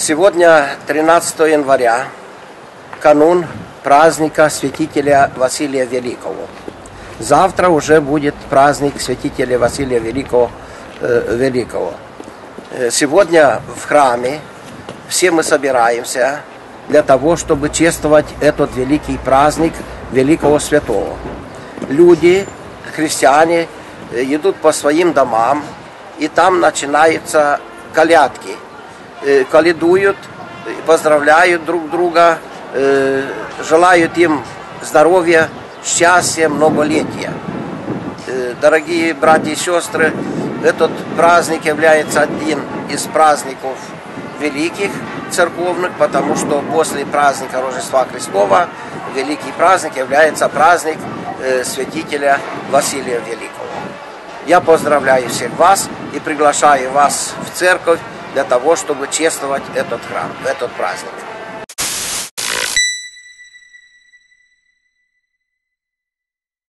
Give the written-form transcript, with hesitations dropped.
Сегодня 13 января, канун праздника святителя Василия Великого. Завтра уже будет праздник святителя Василия Великого. Сегодня в храме все мы собираемся для того, чтобы чествовать этот великий праздник великого святого. Люди, христиане, идут по своим домам, и там начинаются колядки. Колядуют, поздравляют друг друга, желают им здоровья, счастья, многолетия. Дорогие братья и сестры, этот праздник является один из праздников великих церковных, потому что после праздника Рождества Христова великий праздник является праздник святителя Василия Великого. Я поздравляю всех вас и приглашаю вас в церковь для того, чтобы чествовать этот храм, этот праздник.